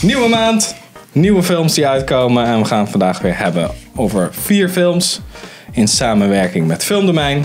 Nieuwe maand, nieuwe films die uitkomen. En we gaan het vandaag weer hebben over 4 films in samenwerking met Filmdomein.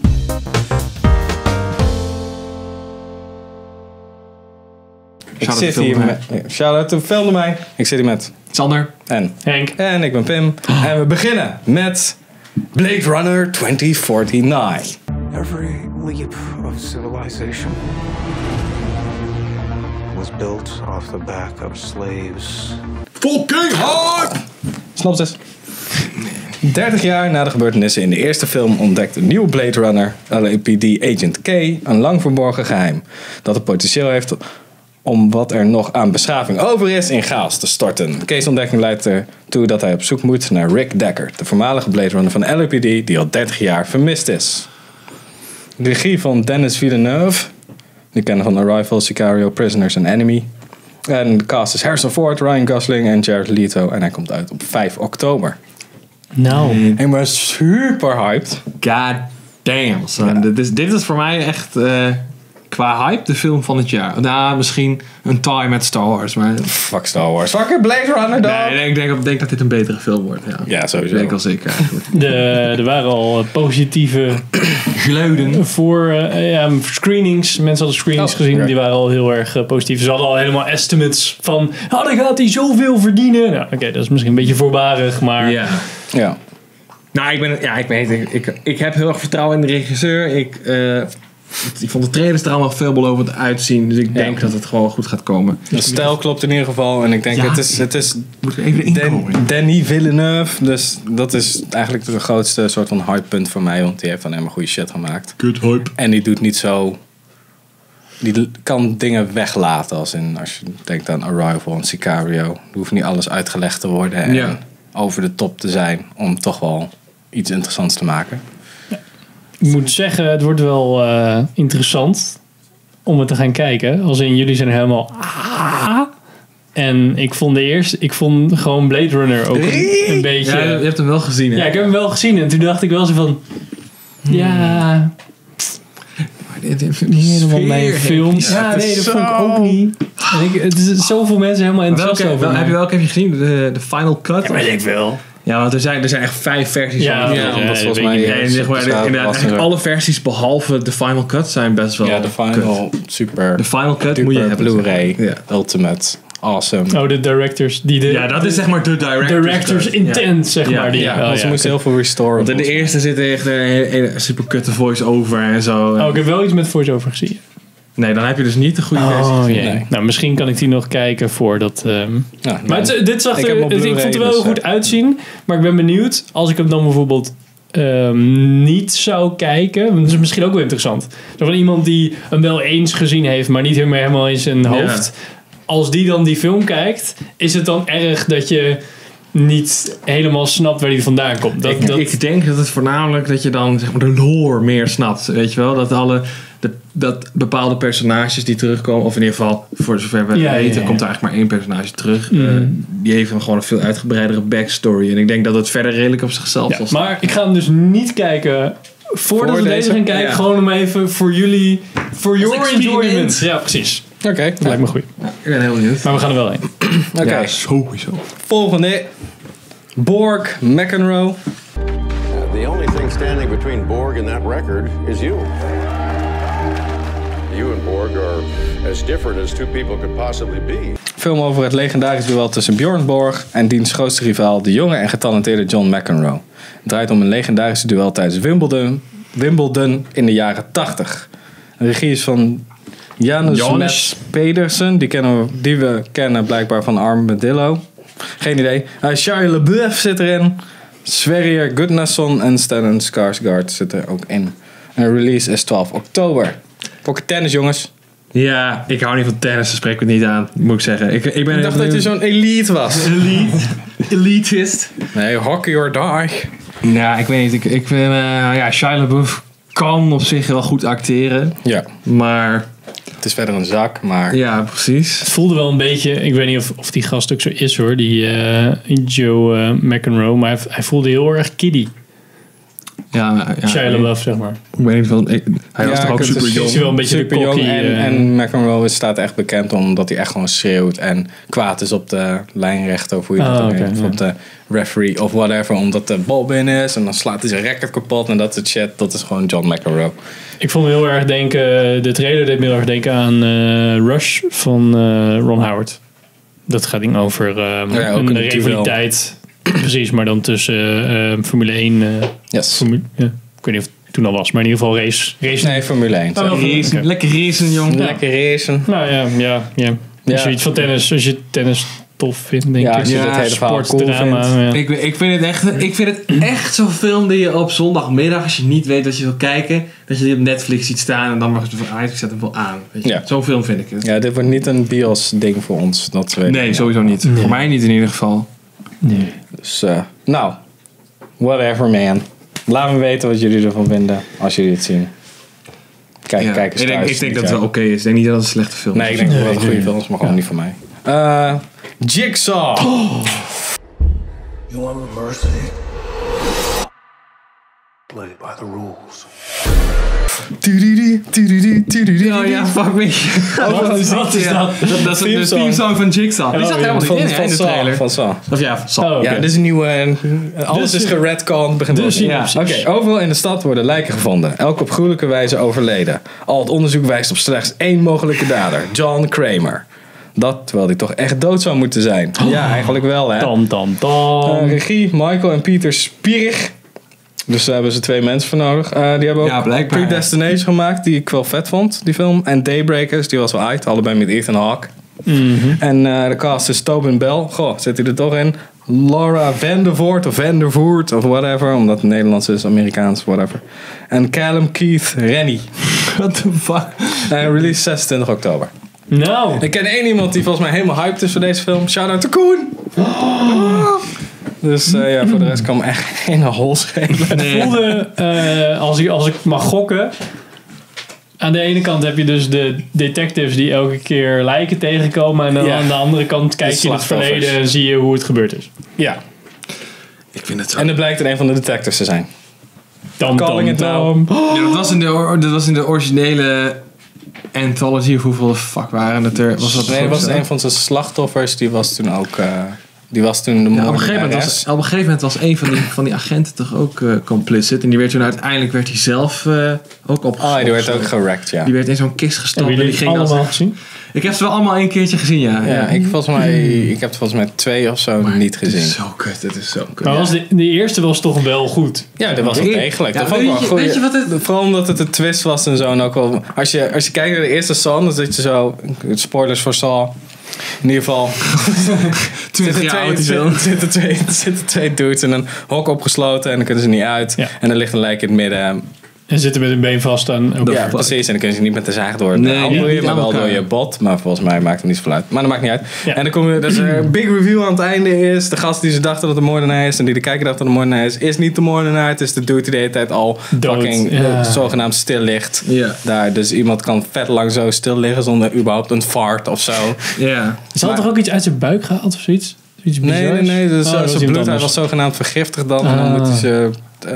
Shout-out to Filmdomein. Ik zit hier met Sander en Henk. En ik ben Pim. En we beginnen met Blade Runner 2049. Every leap of civilization was built off the back of slaves. Fucking hard! Snap eens. 30 jaar na de gebeurtenissen in de eerste film ontdekt een nieuwe Blade Runner, LAPD Agent K, een lang verborgen geheim dat het potentieel heeft om wat er nog aan beschaving over is in chaos te storten. K's ontdekking leidt ertoe dat hij op zoek moet naar Rick Deckard, de voormalige Blade Runner van de LAPD die al 30 jaar vermist is. De regie van Denis Villeneuve, die kennen van Arrival, Sicario, Prisoners and Enemy. En de cast is Harrison Ford, Ryan Gosling en Jared Leto. En hij komt uit op 5 oktober. Nou. Ik ben super hyped. God damn, son. Ja. Dit is voor mij echt qua hype de film van het jaar. Nou, misschien een tie met Star Wars. Maar fuck Star Wars. Fuck Blade Runner dan. Nee, ik denk dat dit een betere film wordt. Ja sowieso. Dat weet ik al zeker. Er waren al positieve geluiden voor screenings. Mensen hadden screenings gezien. Okay. Die waren al heel erg positief. Ze hadden al helemaal estimates van dan gaat hij zoveel verdienen. Nou, oké, dat is misschien een beetje voorbarig, maar ja. Nou, ik heb heel erg vertrouwen in de regisseur. Ik vond de trailers er allemaal veelbelovend uitzien. Dus ik denk dat het gewoon goed gaat komen. De stijl klopt in ieder geval. En ik denk het is moet er even inkomen. Denis Villeneuve. Dus dat is eigenlijk de grootste soort van hypepunt voor mij. Want die heeft alleen maar goede shit gemaakt. Good hype. En die doet niet zo... Die kan dingen weglaten. Als je denkt aan Arrival en Sicario. Er hoeft niet alles uitgelegd te worden. En over de top te zijn. Om toch wel iets interessants te maken. Ik moet zeggen, het wordt wel interessant om het te gaan kijken. Als in, jullie zijn helemaal... En ik vond gewoon Blade Runner ook een beetje... Ja, je hebt hem wel gezien, hè? Ja, ik heb hem wel gezien. En toen dacht ik wel zo van... Niet helemaal mijn films. Ja, nee, dat vond ik ook niet. Het is zoveel mensen helemaal enthousiast over. Heb je gezien? De Final Cut? Ja, weet ik wel. Ja, want er zijn echt 5 versies van. Dat volgens mij... Eigenlijk alle versies behalve de Final Cut zijn best wel... Ja, de Final super... De Final Cut moet je hebben. Blu-ray, Ultimate, awesome. Oh, de directors. Dat is zeg maar de directors intent, zeg maar. Ze moesten heel veel restoren. Want in de eerste zit er echt een super kutte voice-over en zo. Oh, ik heb wel iets met voice-over gezien. Nee, dan heb je dus niet de goede versie gezien. Nee. Nou, misschien kan ik die nog kijken voordat... Maar dit zag ik vond het er wel goed uitzien. Maar ik ben benieuwd, als ik hem dan bijvoorbeeld niet zou kijken... Want dat is misschien ook wel interessant. Van iemand die hem wel eens gezien heeft, maar niet helemaal in zijn hoofd. Ja. Als die dan die film kijkt, is het dan erg dat je niet helemaal snapt waar die vandaan komt? Ik denk dat het voornamelijk dat je dan zeg maar de lore meer snapt. Weet je wel? Dat bepaalde personages die terugkomen, of in ieder geval voor zover we weten, komt er eigenlijk maar 1 personage terug. Die heeft gewoon een veel uitgebreidere backstory. En ik denk dat het verder redelijk op zichzelf zal staan. Maar ik ga hem dus niet kijken voordat we deze gaan kijken. Gewoon om even voor jullie, for your enjoyment. Ja, precies. Oké, dat lijkt me goed. Ja, ik ben heel benieuwd. Maar we gaan er wel heen. Oké, ja, sowieso. Volgende. Borg McEnroe. The only thing standing between Borg and that record is you. You and Borg are as different as 2 people could possibly be. Film over het legendarisch duel tussen Bjorn Borg en diens grootste rivaal, de jonge en getalenteerde John McEnroe. Het draait om een legendarische duel tijdens Wimbledon in de jaren 80. De regie is van Janus Pedersen, die we kennen blijkbaar van Armadillo. Geen idee. Shia LaBeouf zit erin. Sverrir Gudnason en Stellan Skarsgård zitten er ook in. En release is 12 oktober. Pocket tennis, jongens. Ja, ik hou niet van tennis, dat spreekt me niet aan, moet ik zeggen. Ik dacht dat je zo'n elite was. Elitist. Nee, hockey or die. Ja, ik weet niet. Ik vind, Shia LaBeouf kan op zich wel goed acteren. Ja. Maar... Het is verder een zak, maar... Ja, precies. Het voelde wel een beetje... Ik weet niet of die gast ook zo is, hoor. Die Joe McEnroe. Maar hij voelde heel erg kiddie. Shia LaBeouf, zeg maar. Ik weet niet van... Hij was toch ook super jong. Is hij wel een beetje super jong. En McEnroe staat echt bekend omdat hij echt gewoon schreeuwt en kwaad is op de lijnrechter of hoe je dat noemt. Of op de referee of whatever, omdat de bal binnen is en dan slaat hij zijn record kapot en dat soort shit. Dat is gewoon John McEnroe. Ik vond heel erg de trailer deed me heel erg denken aan Rush van Ron Howard. Dat gaat ding over een rivaliteit. Precies, maar dan tussen Formule 1. Yes. Ik weet niet of het toen al was, maar in ieder geval race. Nee, Formule 1. Racen. Lekker racen, jong. Ja. Lekker racen. Nou ja. Als je iets van tennis, tof vindt, denk ik. Als je dat hele verhaal cool vindt. Ja. Ik vind het echt zo'n film die je op zondagmiddag, als je niet weet wat je wil kijken, dat je die op Netflix ziet staan en dan was het van, ik zet hem wel aan. Weet je? Ja. Zo'n film vind ik het. Ja, dit wordt niet een bios ding voor ons. Dat Nee, sowieso niet. Nee. Voor mij niet in ieder geval. Nee. Dus, whatever man. Laat me weten wat jullie ervan vinden als jullie het zien. Kijk eens thuis. Ik denk dat het wel oké is. Ik denk niet dat het een slechte film is. Nee, ik denk dat het wel een goede film is, maar gewoon niet voor mij. Jigsaw. You want mercy? Play by the rules. Ja, fuck me. Wat is dat? Dat is de theme song van Jigsaw. Die zat helemaal niet in de trailer. Van Saw. Of ja, van Saw. Ja, dit is een nieuwe... alles is geredconned. Oké, overal in de stad worden lijken gevonden. Elk op gruwelijke wijze overleden. Al het onderzoek wijst op slechts één mogelijke dader. John Kramer. Dat terwijl hij toch echt dood zou moeten zijn. Ja, eigenlijk wel, hè. Regie, Michael en Peter Spierig. Dus daar hebben ze 2 mensen voor nodig. Die hebben ook Predestination gemaakt, die ik wel vet vond, die film. En Daybreakers, die was wel uit. Allebei met Ethan Hawke. Mm-hmm. En de cast is Tobin Bell. Goh, zit hij er toch in? Laura Vandervoort of Vandervoort of whatever. Omdat het Nederlands is, Amerikaans, whatever. En Callum Keith Rennie. What the fuck? Release 26 oktober. Nou. Ik ken 1 iemand die volgens mij helemaal hyped is voor deze film. Shout-out to Koen! Dus voor de rest kan me echt geen hol schelen. Nee. Ik voelde, als ik mag gokken... Aan de ene kant heb je dus de detectives die elke keer lijken tegenkomen. En dan aan de andere kant kijk je in het verleden en zie je hoe het gebeurd is. Ja. Ik vind het zo. En het blijkt er een van de detectives te zijn. Calling it now. Ja, dat was in de originele anthology. Hoeveel de fuck waren het er? Het was een van zijn slachtoffers. Die was toen ook... Die was toen de moordenares. Op een gegeven moment was een van die agenten toch ook complicit. En die werd toen uiteindelijk ook opgesloten. Die werd ook gerekt, ja. Die werd in zo'n kist gestopt. Hebben jullie het allemaal gezien? Ik heb ze wel allemaal 1 keertje gezien, ja. Ik heb het volgens mij 2 of zo niet gezien. Het is zo kut. Maar de eerste was toch wel goed? Ja, dat was wel degelijk. Dat vond ik wel goed. Weet je wat het... Vooral omdat het een twist was en zo. En ook wel, als je kijkt naar de eerste Saw, dan zit je zo... Spoilers voor Saw... In ieder geval 20 jaar oud zitten 2 dudes in een hok opgesloten en dan kunnen ze niet uit. Ja. En er ligt een lijk in het midden. En zitten met een been vast aan. Ja, precies. En dan kunnen ze niet met de zaag door maar wel door je bot. Maar volgens mij maakt het niet zoveel uit. Maar dat maakt niet uit. Ja. En dan kom je, dus een big review aan het einde is. De gast die ze dachten dat het de moordenaar is. En die de kijker dacht dat het de moordenaar is niet de moordenaar. Het is de dude die de hele tijd al fucking zogenaamd stil ligt. Ja. Daar. Dus iemand kan vet lang zo stil liggen zonder überhaupt een fart of zo. Ja. Ze had toch ook iets uit zijn buik gehaald of zoiets? Nee. Dus zijn bloed was zogenaamd vergiftigd dan. En dan moeten ze...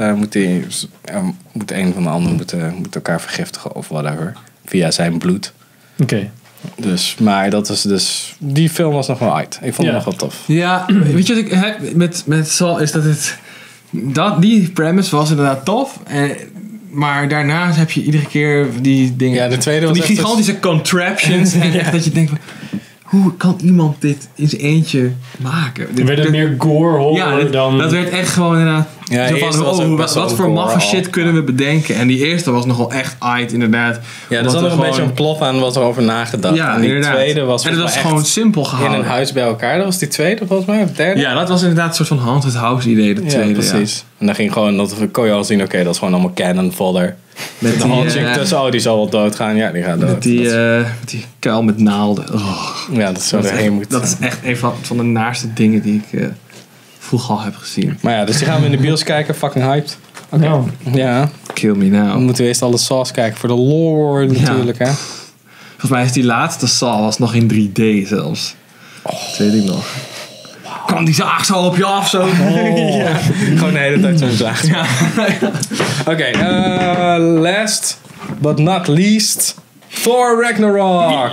moet een van de anderen moet elkaar vergiftigen of whatever. Via zijn bloed. Oké. Dus, maar dat is dus... Die film was nog wel uit. Ik vond het nog wel tof. Ja, weet je wat ik heb met Saw is dat die premise was inderdaad tof. Maar daarna heb je iedere keer die dingen... Ja, de tweede was die gigantische contraptions. En echt dat je denkt van... Hoe kan iemand dit in zijn eentje maken? Werd het meer gore horror dan... Dat werd echt gewoon inderdaad... wat voor maffe shit kunnen we bedenken? En die eerste was nogal echt aight, inderdaad. Ja, er zat nog een beetje een plot aan wat er over nagedacht. Ja, en die inderdaad. tweede was... En dat was gewoon simpel gehouden. In een huis bij elkaar. Dat was die tweede volgens mij, of derde? Ja, dat was inderdaad een soort van haunted house idee, de tweede. Precies. Ja. En dan ging gewoon... Dat kon je al zien, oké, dat is gewoon allemaal cannon fodder. Met de handcheck tussen, die zal wel doodgaan. Ja, die gaat dood. Met die kuil met naalden. Oh. Ja, dat is zo erheen moet. Dat is echt een van de naarste dingen die ik vroeger al heb gezien. Maar ja, dus die gaan we in de bios kijken. Fucking hyped. Okay. No. Ja. Kill me now. Dan moeten we eerst alle Saws kijken. Voor de lore natuurlijk, hè. Volgens mij is die laatste Saw was nog in 3D zelfs. Dat weet ik nog. kwam die zaag zo op je af. Zo. Ja. Gewoon de hele tijd zo'n zaag. Ja. Oké, last but not least, Thor Ragnarok.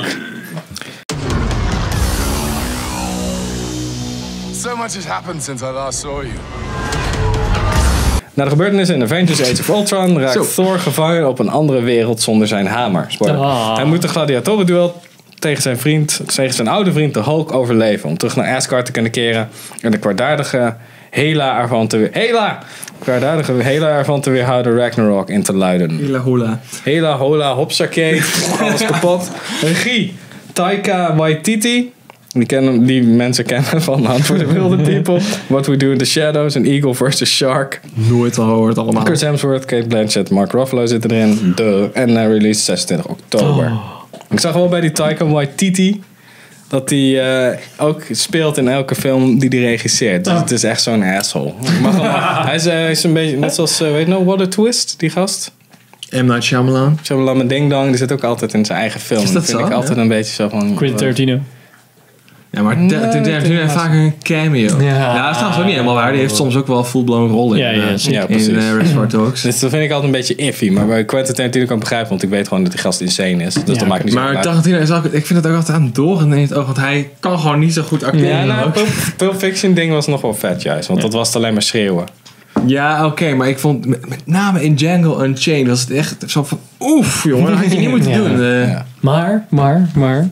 So much has happened since I last saw you. Na de gebeurtenissen in Avengers Age of Ultron raakt Thor gevangen op een andere wereld zonder zijn hamer. Spoiler. Hij moet een gladiatorenduel tegen zijn oude vriend de Hulk overleven. Om terug naar Asgard te kunnen keren en de kwaadaardige Hela ervan te weerhouden Ragnarok in te luiden. Hela hola hopsakee. Alles kapot. Regie Taika Waititi. Die mensen kennen van Hunt for the Wilder People, What We Do in the Shadows en Eagle vs. Shark. Nooit al gehoord allemaal. Chris Hemsworth, Cate Blanchett, Mark Ruffalo zitten erin. En release 26 oktober. Ik zag wel bij die Taika Waititi dat hij ook speelt in elke film die hij regisseert. Dus het is echt zo'n asshole. Hij is een beetje net zoals, weet je nog, What a Twist, die gast. M. Night Shyamalan. Shyamalan met Ding Dong, die zit ook altijd in zijn eigen film. Is dat vind zo? Ik altijd een beetje zo van... Quentin Tarantino. Ja, maar toen heeft vaak een cameo. Ja, dat is trouwens ook niet helemaal waar. Die heeft soms ook wel full-blown rollen in Reservoir Dogs. Dus dat vind ik altijd een beetje iffy. Maar bij Quentin Tarantino kan ik begrijpen, want ik weet gewoon dat die gast insane is. Dus dat maakt niet zo uit. Maar Tarantino is ook... Ik vind het ook altijd aan door in het oog, want hij kan gewoon niet zo goed acteren. Ja, Pulp Fiction ding was nog wel vet juist, want dat was alleen maar schreeuwen. Ja, oké, maar ik vond met name in Django Unchained was het echt zo van... Oef, jongen, dat had je niet moeten doen. Maar...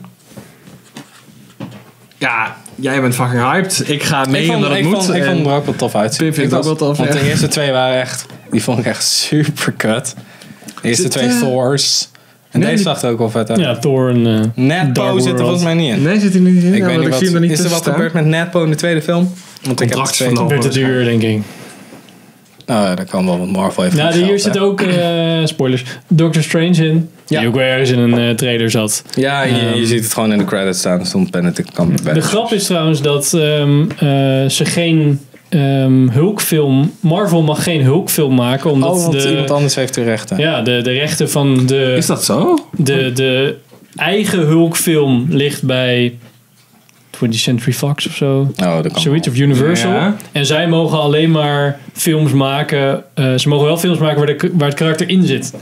Ja, jij bent fucking hyped. Ik ga mee omdat het moet. Ik vond hem er ook wel tof uit. Pim vindt het ook wel tof. Want de eerste twee waren echt... Die vond ik echt super kut. De eerste twee Thors. En deze zag er ook wel vet uit. Ja, Thor en... Netpo zit er volgens mij niet in. Nee, zit hij niet in. Ik weet niet is er wat gebeurd met Netpo in de tweede film? Want ik heb het twee. Werd het duur, denk ik. Nou, dat kan wel, want Marvel heeft hier zit ook, spoilers, Doctor Strange in. Die ook weer ergens in een trailer zat. Ja, je ziet het gewoon in de credits staan. Stond Benedict Cumberbatch. De grap is trouwens dat ze geen Hulk-film... Marvel mag geen Hulk-film maken. Omdat iemand anders heeft de rechten. Ja, de rechten van de... Is dat zo? De eigen Hulk-film ligt bij 20th Century Fox of zo. Zoiets, of Universal. Ja. En zij mogen alleen maar films maken... ze mogen wel films maken waar het karakter in zit.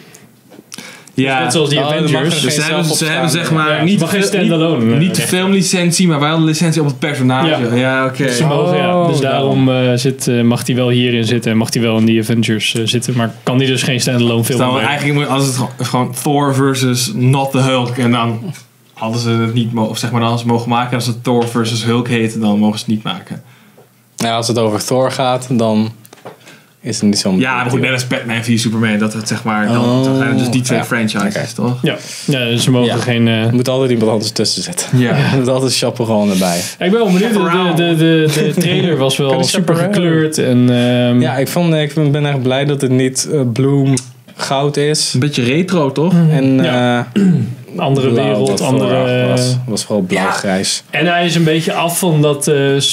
Ja, net zoals die Avengers. Dus ze hebben zeg maar niet de filmlicentie, maar wel een licentie op het personage. Ja, oké. Dus, dus daarom mag hij wel hierin zitten en mag hij wel in die Avengers zitten, maar kan die dus geen standalone film maken. Eigenlijk als het gewoon Thor versus Not the Hulk en dan hadden ze het niet als ze mogen maken, als het Thor versus Hulk heet, dan mogen ze het niet maken. Ja, als het over Thor gaat, dan is het niet zo. Ja, maar goed, net als Batman v Superman, dat het zeg maar dan zijn het dus die twee franchises, toch? Ja, dus ze mogen geen... Er moet altijd iemand anders tussen zitten. Ja. Er moet altijd chaperon erbij. Ik ben wel benieuwd. De trailer was wel super gekleurd. En, ja, ik ben echt blij dat het niet bloem goud is. Een beetje retro, toch? En andere wereld, andere... was vooral blauw-grijs. Ja. En hij is een beetje af van dat...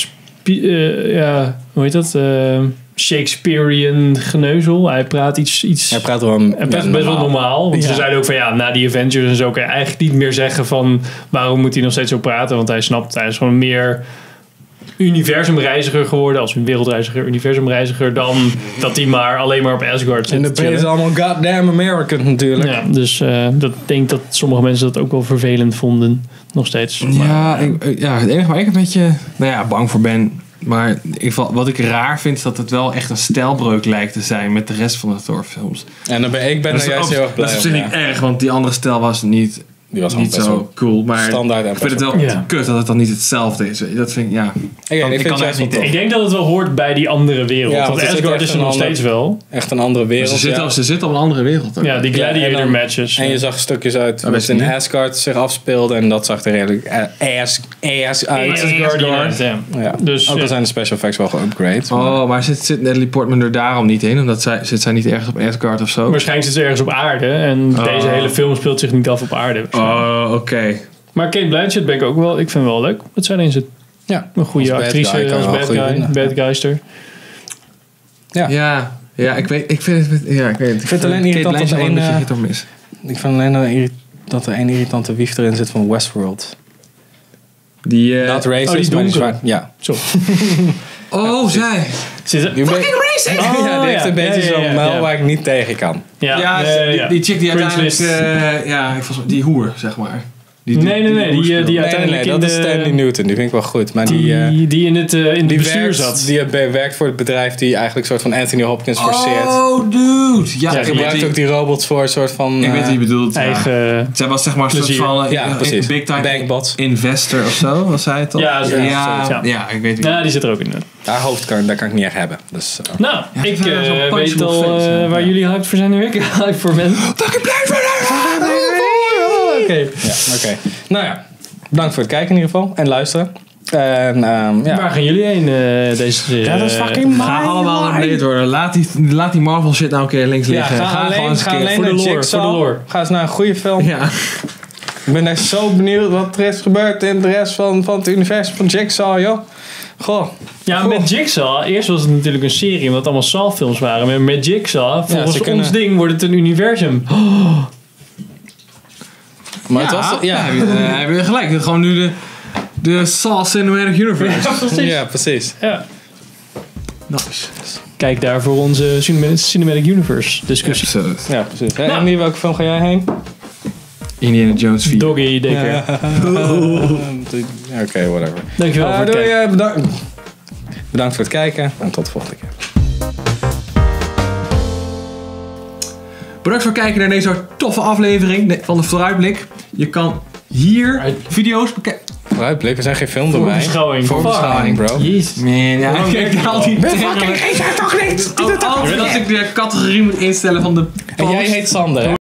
hoe heet dat? Shakespearean geneuzel. Hij praat Hij praat gewoon best wel normaal. Want ze zeiden ook van na die Avengers en zo kan je eigenlijk niet meer zeggen van waarom moet hij nog steeds zo praten. Want hij is gewoon meer universumreiziger geworden. Als een wereldreiziger, universumreiziger. Dan dat hij alleen maar op Asgard zit. En dat is allemaal goddamn American natuurlijk. Ja, dus dat denk dat sommige mensen dat ook wel vervelend vonden. Nog steeds. Ja, het enige waar ik een beetje bang voor ben. Maar wat ik raar vind is dat het wel echt een stijlbreuk lijkt te zijn met de rest van de Thor-films. En dan ben ik er juist heel erg blij. Dat is op zich niet erg, want die andere stijl was niet zo cool. Maar standaard en ik vind het wel kut dat het dan niet hetzelfde is. Dat vind ik, Ik denk dat het wel hoort bij die andere wereld. Ja, want Asgard is er nog steeds wel. Echt een andere wereld. Ze zitten op een andere wereld. Ja, die gladiator matches. En je zag stukjes uit wat in Asgard zich afspeelde. En dat zag er redelijk ass uit. Asgard. Ja. Dus, ook al zijn de special effects wel geupgrade. Maar zit Natalie Portman er daarom niet in? Omdat zit zij niet ergens op Asgard of zo? Waarschijnlijk zit ze ergens op aarde. En deze hele film speelt zich niet af op aarde. Oké. Maar Cate Blanchett ben ik ook wel... Ik vind het wel leuk dat zij erin zit. Ja. Een goede actrice als bad guyster. Ja, ik vind het... Ja, ik weet het. Ik vind het alleen irritant dat er een beetje hit op mis. Ik vind alleen dat er een irritante wief erin zit van Westworld. Die, Not racist, maar die zwart. Ja. Zo. zij. Fucking racist! Ja, die heeft een beetje zo'n muil waar ik niet tegen kan. Die chick die uiteindelijk... die hoer, zeg maar. Die uiteindelijk dat is Stanley Newton. Die vind ik wel goed. Maar die in het bestuur zat. Die werkt voor het bedrijf die eigenlijk een soort van Anthony Hopkins forceert. Oh, dude. Ja, zij gebruikt ook die robots voor een soort van... ik weet wie je bedoelt. Eigen zij was zeg maar een soort van... precies. Big time Bankbots. Investor of zo, was zij het toch? Ja, ik weet wie. Ja, die zit er ook in. Haar hoofd daar kan ik niet echt hebben. Dus, ik weet al waar jullie hyped voor zijn en ik hyped voor ben. Fucking Oké. Nou ja, bedankt voor het kijken in ieder geval. En luisteren. En, waar gaan jullie heen deze serie? Ja, dat is fucking Ga allemaal naar Blade worden. Laat die Marvel shit nou een keer links liggen. Ga alleen voor de lore. Ga eens naar een goede film. Ja. Ik ben echt zo benieuwd wat er is gebeurd in de rest van het universum van Jigsaw, joh. Goh. Ja, met Jigsaw, eerst was het natuurlijk een serie omdat het allemaal Saw-films waren. Maar met Jigsaw, volgens ons ding, wordt het een universum. Maar het was... Heb je gelijk. Gewoon nu de Saw Cinematic Universe. Ja, precies. Ja. Nice. Kijk daar voor onze Cinematic Universe discussie. Ja, precies. En in welke film ga jij heen? Indiana Jones 4. Doggy, Dekker. Oké, whatever. Dankjewel voor het kijken. Bedankt voor het kijken en tot de volgende keer. Bedankt voor het kijken naar deze toffe aflevering van de Vooruitblik. Je kan hier video's bekijken. Vooruitblik, we zijn geen film door mij. Voorbeschouwing, bro. Jezus. Man, ja, kijk daar al die fucking geef toch niet! Als ik de categorie moet instellen van de... En jij heet Sander, hè?